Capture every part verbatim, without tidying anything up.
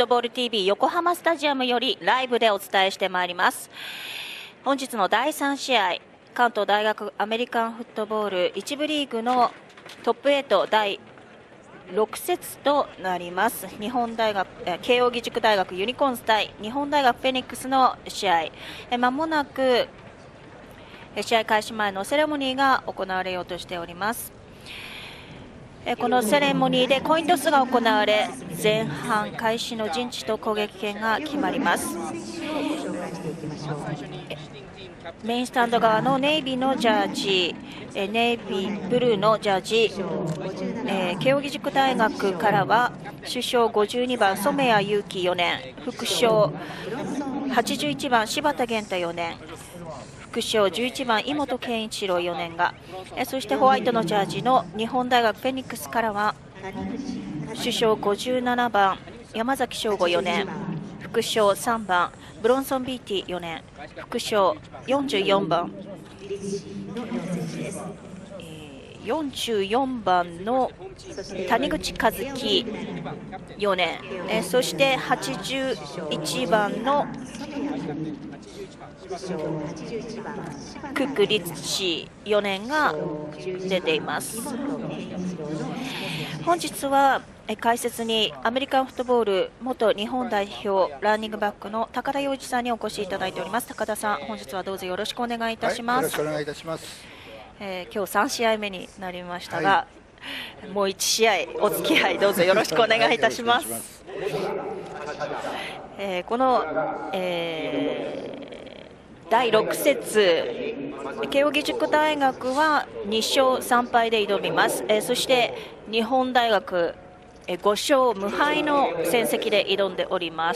トボール ティーブイ 横浜スタジアムよりライブでお伝えしてまいります。本日のだいさん試合、関東大学アメリカンフットボールいち部リーグのトップはちだいろく節となります。日本大学慶應義塾大学ユニコーンズ対日本大学フェニックスの試合、まもなく試合開始前のセレモニーが行われようとしております。このセレモニーでコイントスが行われ、前半開始の陣地と攻撃権が決まります。メインスタンド側のネイビーのジャージ、ネイビーブルーのジャージ、えー、慶應義塾大学からは主将ごじゅうにばん染谷祐希よねん、副将はちじゅういちばん柴田健太よねん、副将じゅういちばん井本健一郎よねんが、えそしてホワイトのジャージの日本大学フェニックスからは主将ごじゅうななばん山崎翔吾よねん、副将さんばんブロンソン・ビーティよねん、副将よんじゅうよんばん、えー、よんじゅうよんばんの谷口和樹よねん、えー、そしてはちじゅういちばんのクック・リッチよねんが出ています。本日は解説にアメリカンフットボール元日本代表ランニングバックの高田洋一さんにお越しいただいております。高田さん、本日はどうぞよろしくお願いいたします。 はい、よろしくお願いいたします。 えー、今日さん試合目になりましたが、はい、もういち試合お付き合いどうぞよろしくお願いいたします。えー、この、えー、だいろく節、慶應義塾大学はに勝さん敗で挑みます。えー、そして日本大学ご勝無敗の戦績で挑んでおります。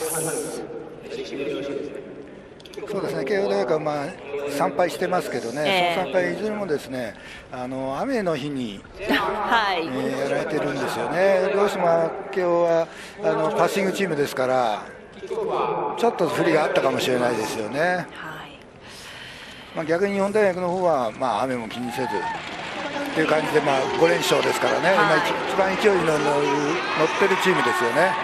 そうですね、慶応大学はまあさん敗してますけどね、えー、そのさん敗いずれもですね、あの雨の日に、はいえー、やられてるんですよね。どうしても慶応はあのパッシングチームですから、ちょっと不利があったかもしれないですよね。はいまあ、逆に日本大学の方はまあ雨も気にせずという感じで、まあご連勝ですからね、はい、今一番勢いの乗ってるチームですよね。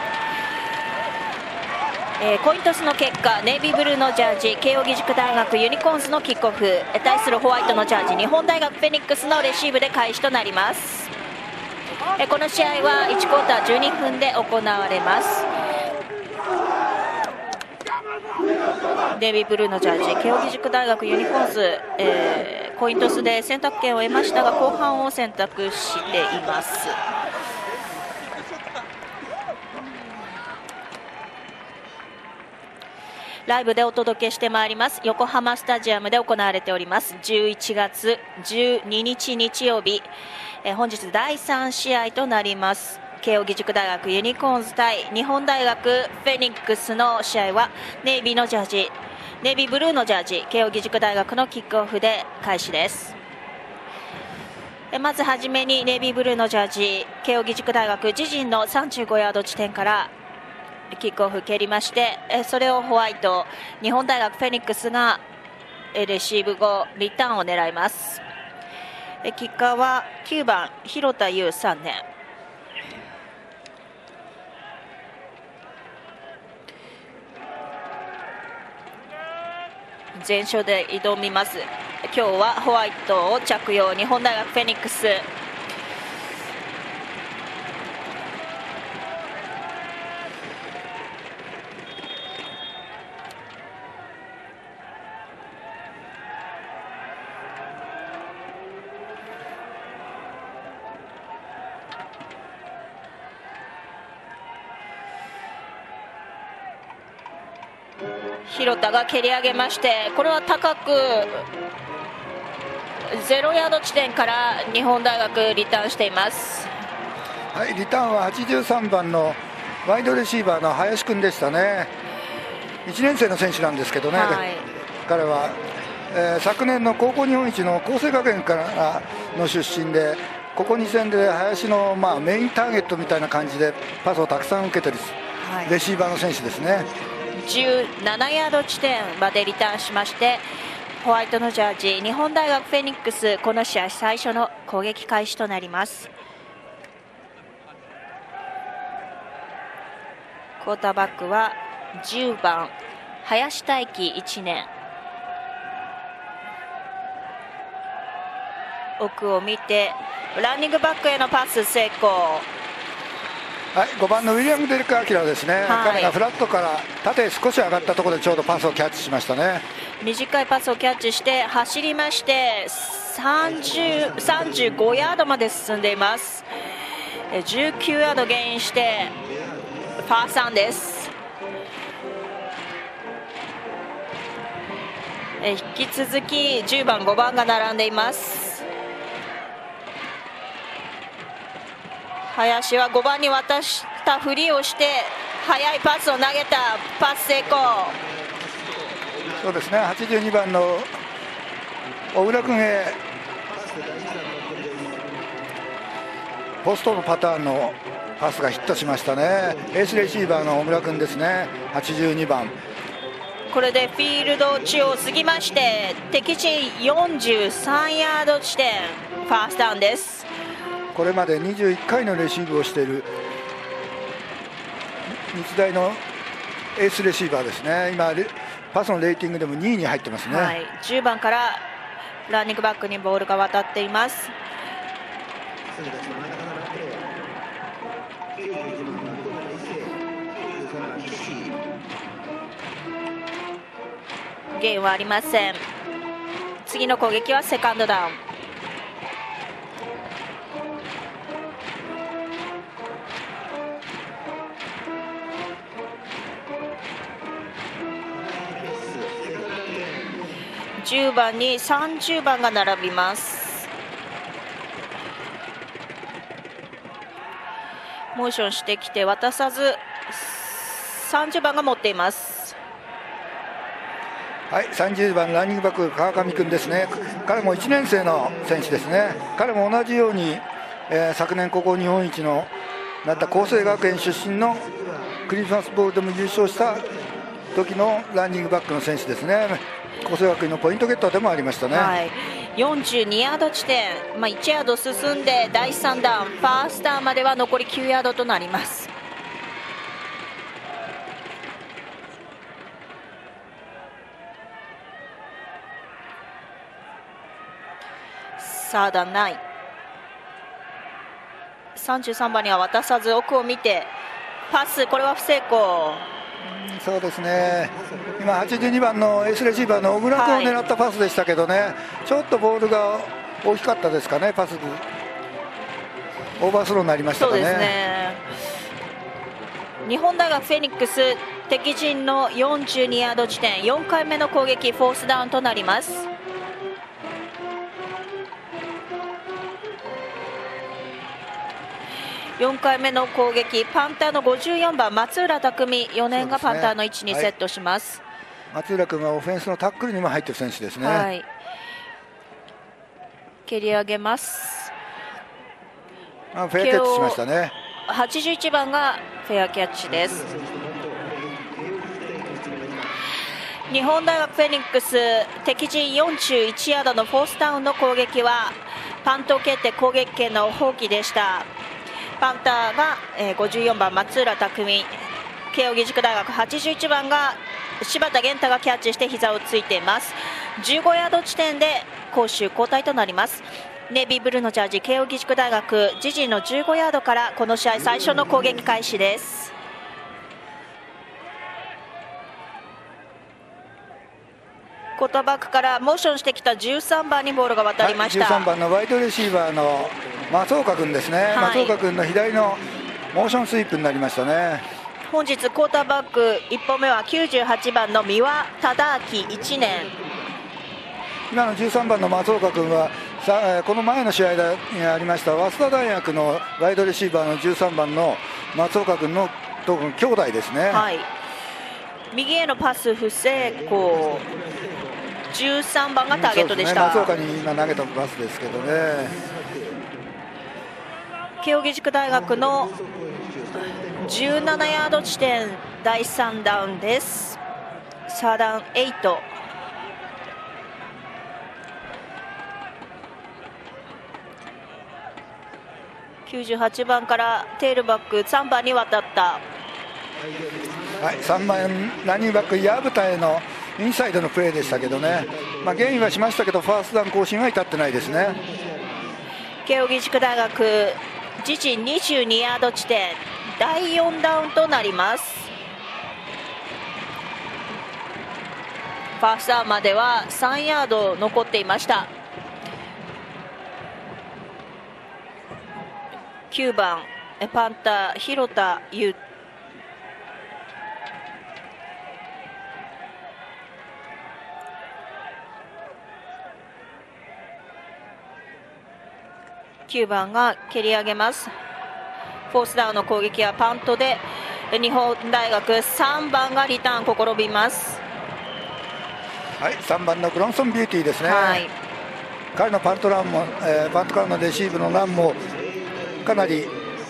えー、コイントスの結果、ネイビーブルーのジャージ慶應義塾大学ユニコーンズのキックオフ、対するホワイトのジャージ日本大学フェニックスのレシーブで開始となります。えー、この試合はいちクォーターじゅうにふんで行われます。ネイビーブルーのジャージ慶應義塾大学ユニコーンズ、えー、コイントスで選択権を得ましたが後半を選択しています。ライブでお届けしてまいります。横浜スタジアムで行われておりますじゅういちがつじゅうににち日曜日、えー、本日だいさん試合となります。慶應義塾大学ユニコーンズ対日本大学フェニックスの試合はネイビーのジャージネイビーブルーのジャージ慶應義塾大学のキックオフで開始です。えまずはじめにネイビーブルーのジャージ慶應義塾大学自陣のさんじゅうごヤード地点からキックオフ蹴りまして、それをホワイト日本大学フェニックスがレシーブ後リターンを狙います。キッカーはきゅうばん広田優さんねん、前勝で挑みます。今日はホワイトを着用日本大学フェニックス。広田が蹴り上げまして、これは高くゼロヤード地点から日本大学リターンしています。 はい、リターンははちじゅうさんばんのワイドレシーバーの林君でしたね。いちねん生の選手なんですけどね、はい、彼は、えー、昨年の高校日本一の佼成学園からの出身で、ここに戦で林の、まあ、メインターゲットみたいな感じでパスをたくさん受けてる、はい、レシーバーの選手ですね。 じゅうななヤード地点までリターンしまして、ホワイトのジャージ日本大学フェニックス、この試合最初の攻撃開始となります。 クォーターバックはじゅうばん林大輝いちねん。奥を見てランニングバックへのパス成功。 はい、ごばんのウィリアム・デルク・アキラですね、はい、彼がフラットから縦へ少し上がったところでちょうどパスをキャッチしましたね。 短いパスをキャッチして走りましてさんじゅう、さんじゅうごヤードまで進んでいます。じゅうきゅうヤードゲインしてファーストダウンです。引き続きじゅうばんごばんが並んでいます。林はごばんに渡したふりをして速いパスを投げた。パス成功。 そうですね、はちじゅうにばんの小倉君へポストのパターンのパスがヒットしましたね。エースレシーバーの小倉君ですね、はちじゅうにばん。 これでフィールド地を過ぎまして敵陣よんじゅうさんヤード地点、ファーストダウンです。 これまでにじゅういっかいのレシーブをしている日大のエースレシーバーですね。今パスのレーティングでもにいに入ってますね、 はい、じゅうばんからランニングバックにボールが渡っています。ゲインはありません。次の攻撃はセカンドダウン。じゅうばんにさんじゅうばんが並びます。モーションしてきて渡さずさんじゅうばんが持っています。 はい、さんじゅうばんランニングバック川上君ですね。彼もいちねん生の選手ですね。彼も同じように、えー、昨年高校日本一のなった佼成学園出身のクリスマスボウルでも優勝した時のランニングバックの選手ですね。佼成学院のポイントゲッターでもありましたね、 はい、よんじゅうにヤード地点、まあ、いちヤード進んでだいさんダウン、ファーストダウンまでは残りきゅうヤードとなります。さあダウンない。さんじゅうさんばんには渡さず奥を見てパス、これは不成功。 そうですね、今はちじゅうにばんのエースレシーバーの小倉君を狙ったパスでしたけどね、はい、ちょっとボールが大きかったですかね。パスオーバースローになりましたかね。 そうですね。日本大学フェニックス敵陣のよんじゅうにヤード地点、よんかいめの攻撃、フォースダウンとなります。よんかいめの攻撃、パンターのごじゅうよんばん松浦拓海、よねんがパンターの位置にセットします。 はい、松浦君はオフェンスのタックルにも入っている選手ですね。 はい、蹴り上げます。 あ、フェアキャッチしましたね。 はちじゅういちばんがフェアキャッチです。日本大学フェニックス敵陣よんじゅういちヤードのフォースダウンの攻撃はパントを蹴って攻撃権の放棄でした。パンターが、えー、ごじゅうよんばん松浦拓海、慶應義塾大学はちじゅういちばんが柴田源太がキャッチして膝をついています。じゅうごヤード地点で攻守交代となります。ネイビーブルーのジャージ慶應義塾大学、自陣のじゅうごヤードからこの試合最初の攻撃開始です。クォーターバックからモーションしてきたじゅうさんばんにボールが渡りました。 はい、じゅうさんばんのワイドレシーバーの松岡君ですね、はい、松岡君の左のモーションスイープになりましたね。 本日クォーターバックいっぽんめはきゅうじゅうはちばんの三輪忠明いちねん。 今のじゅうさんばんの松岡君はさこの前の試合でありました早稲田大学のワイドレシーバーのじゅうさんばんの松岡君のと兄弟ですね。 はい、右へのパス不成功、じゅうさんばんがターゲットでした。 うん、そうですね、松岡に今投げたパスですけどね。 慶應義塾大学のじゅうななヤード地点、だいさんダウンです。サーダウンはち、きゅうじゅうはちばんからテールバックさんばんに渡ったはい、さんばんランニングバック薮田へのインサイドのプレーでしたけどね、まあ、ゲインはしましたけどファーストダウン更新は至ってないですね。 慶應義塾大学自陣にじゅうにヤード地点、だいよんダウンとなります。ファーストダウンまではさんヤード残っていました。きゅうばんパンター広田優、きゅうばんが蹴り上げます。フォースダウンの攻撃はパントで日本大学さんばんがリターン試みます。 はい、さんばんのブロンソンビューティーですね、 はい、 彼のパントランも、えー、パントからのレシーブのランもかなり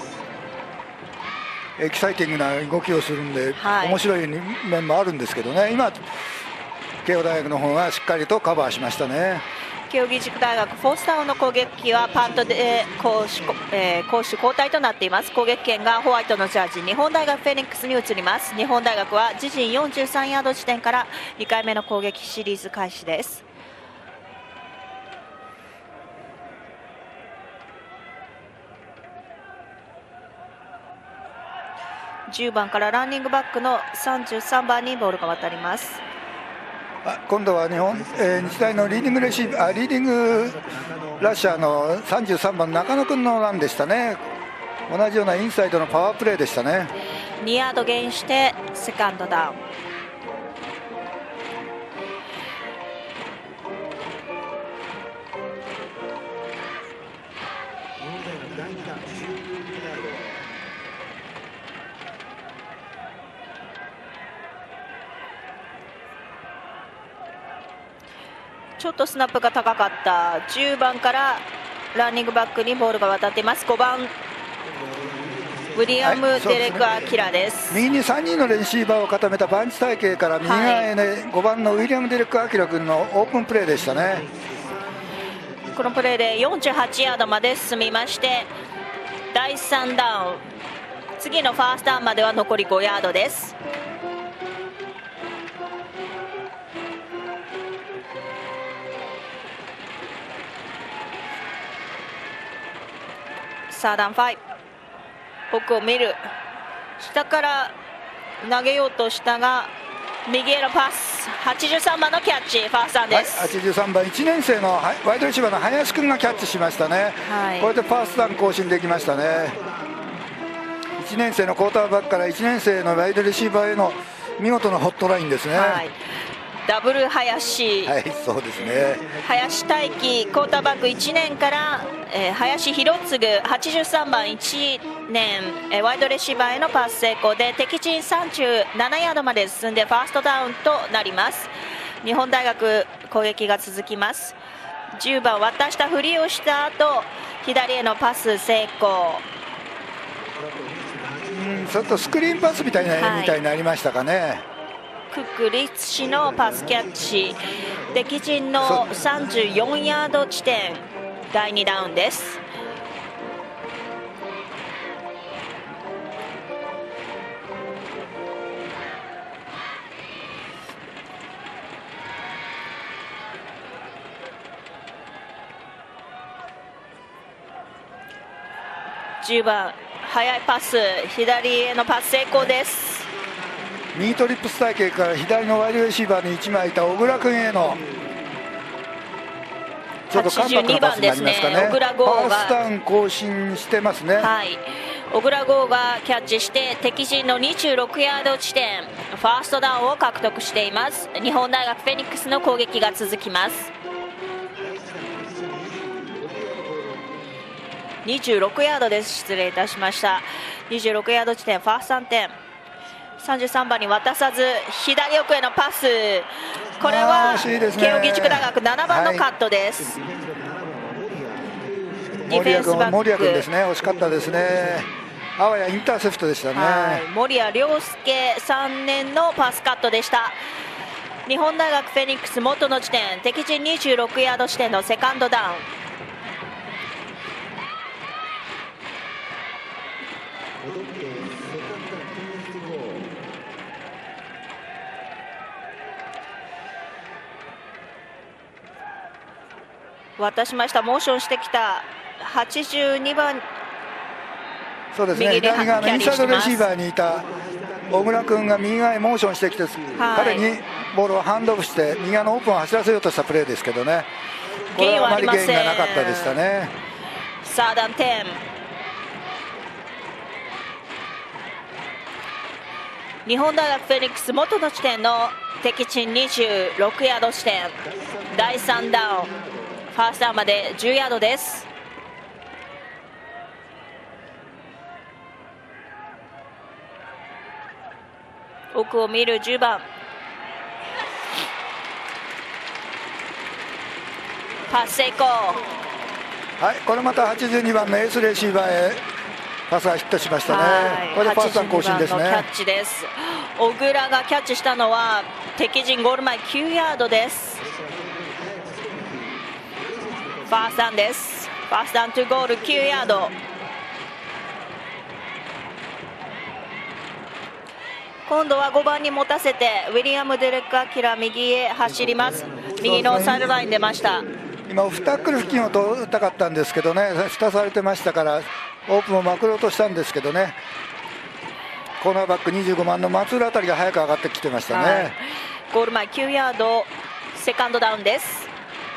エキサイティングな動きをするんで、はい、面白い面もあるんですけどね、今慶応大学の方がしっかりとカバーしましたね。 慶應義塾大学フォースダウンの攻撃はパントで攻守、えー、攻守交代となっています。攻撃権がホワイトのジャージ日本大学フェニックスに移ります。日本大学は自陣よんじゅうさんヤード地点からにかいめの攻撃シリーズ開始です。じゅうばんからランニングバックのさんじゅうさんばんにボールが渡ります。 あ今度は日本、えー、日大のリーディングレシーブあリーディングラッシャーのさんじゅうさんばん中野君のランでしたね。同じようなインサイドのパワープレーでしたね。 にヤードゲインしてセカンドダウン。ちょっとスナップが高かったじゅうばんからランニングバックにボールが渡っています。ごばんウィリアム・デレク・アキラです。 右にさんにんのレシーバーを固めたバンチ体系から右側へ、ねはい、ごばんのウィリアム・デレク・アキラ君のオープンプレーでしたね。 このプレーでよんじゅうはちヤードまで進みまして、だいさんダウン、次のファーストダウンまでは残りごヤードです。サーダンファイ奥を見る、下から投げようとしたが右へのパス、はちじゅうさんばんのキャッチ、ファーストダウンです、 はい、はちじゅうさんばんいちねん生のワイドレシーバーの林君がキャッチしましたね、はい、これでファーストダウン更新できましたね。いちねん生のクォーターバックからいちねん生のワイドレシーバーへの見事なホットラインですね、はい、 ダブル林、 はい、そうですね。 林大輝、クォーターバックいちねんから、えー、林弘次、はちじゅうさんばんいちねん、えー、ワイドレシーバーへのパス成功で敵陣さんじゅうななヤードまで進んでファーストダウンとなります。日本大学攻撃が続きます。じゅうばん渡したふりをした後、左へのパス成功、 うんちょっとスクリーンパスみたいな、はい、みたいになりましたかね。 クック・リッツ氏のパスキャッチ、敵陣のさんじゅうよんヤード地点、だいにダウンです。じゅうばん速いパス、左へのパス成功です。 ミートリップス体系から左のワイドレシーバーにいちまいいた小倉君へのちょっとカンパクトなパスになりますかね。 小倉剛がファーストダウン更新してますね。 はい、小倉剛がキャッチして敵陣のにじゅうろくヤード地点、ファーストダウンを獲得しています。日本大学フェニックスの攻撃が続きます。にじゅうろくヤードです、失礼いたしました。にじゅうろくヤード地点、ファーストさんてん、さんじゅうさんばんに渡さず左奥へのパス、これは慶應義塾大学ななばんのカットです、はい、ディフェンスバック森谷君ですね、惜しかったですね。あわやインターセプトでしたね。 はい、森谷亮介さんねんのパスカットでした。日本大学フェニックス元の地点、敵陣にじゅうろくヤード地点のセカンドダウン。 渡しました。モーションしてきたはちじゅうにばん、 そうですね、左側のインサイドレシーバーにいた小倉君が右側へモーションしてきて、はい、彼にボールをハンドオフして右側のオープンを走らせようとしたプレーですけどね、これはあまりゲインがなかったでしたね。 サーダンテン、日本大学フェニックス元の地点の敵地にじゅうろくヤード地点、だいさんダウン、ファーストダウンまでじゅうヤードです。奥を見るじゅうばん、パス成功。 はい、これまたはちじゅうにばんのエースレシーバーへパスがヒットしましたね。これでファーストダウン更新ですね。 キャッチです。小倉がキャッチしたのは敵陣ゴール前きゅうヤードです。ファーストダウンです。ファーストダウントゥゴールきゅうヤード。今度はごばんに持たせてウィリアム・デレック・アキラ右へ走ります。右のサイドライン出ました。 今オフタックル付近を通りたかったんですけどね、下されてましたからオープンをまくろうとしたんですけどね、コーナーバックにじゅうごばんの松浦あたりが早く上がってきてましたね、はい、 ゴール前きゅうヤード、セカンドダウンです。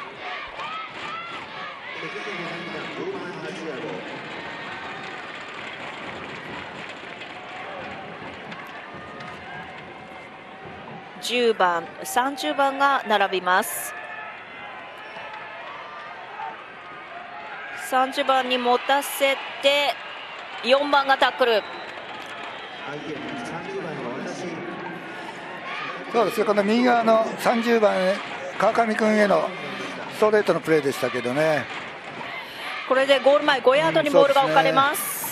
じゅうばん、さんじゅうばんが並びます。さんじゅうばんに持たせてよんばんがタックル。 そうですね、この右側のさんじゅうばん川上君へのストレートのプレーでしたけどね、 これでゴール前ごヤードにボールが置かれます、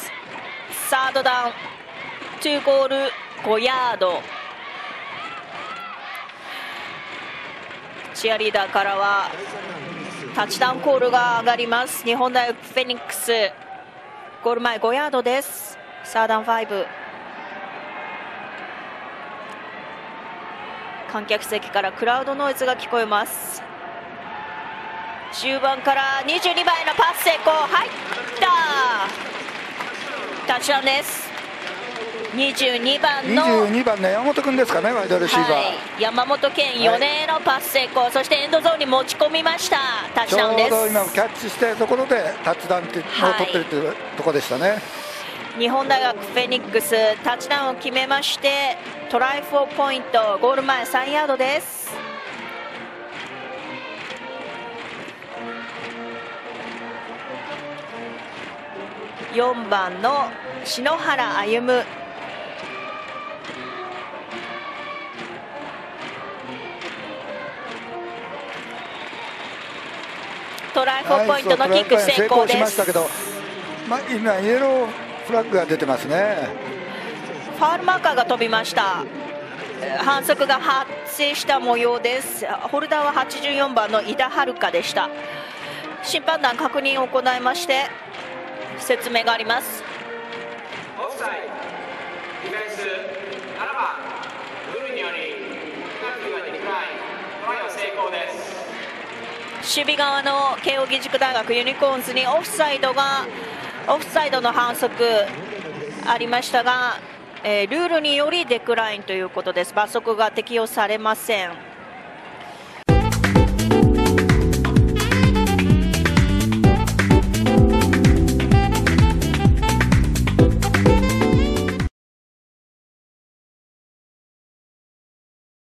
うん、サードダウントゥーゴールごヤード。チアリーダーからはタッチダウンコールが上がります。日本大学フェニックス、ゴール前ごヤードです。サーダウンご。観客席からクラウドノイズが聞こえます。じゅうばんからにじゅうにばんへのパス成功、入った。タッチダウンです。にじゅうにばんのにじゅうにばんの山本君ですかね、ワイドレシーバー、はい、 山本健よねんへのパス成功、はい、そしてエンドゾーンに持ち込みました。タッチダウンです。 ちょうど今キャッチしたところでタッチダウンを取ってるというところでしたね。 日本大学フェニックスタッチダウンを決めましてトライフォーポイント、ゴール前さんヤードです。よんばんの篠原歩夢、トライフォーポイントのキック成功です。 しましたけど、まあ、今イエローフラッグが出てますね。 ファウルマーカーが飛びました。反則が発生した模様です。ホルダーははちじゅうよんばんの井田遥でした。審判団確認を行いまして説明があります。 オフサイド、ディフェンスななばんルールによりペナルティーがディクライン、トライは成功です。 守備側の慶應義塾大学ユニコーンズにオフサイドがオフサイドの反則ありましたが、えー、ルールによりデクラインということです。罰則が適用されません。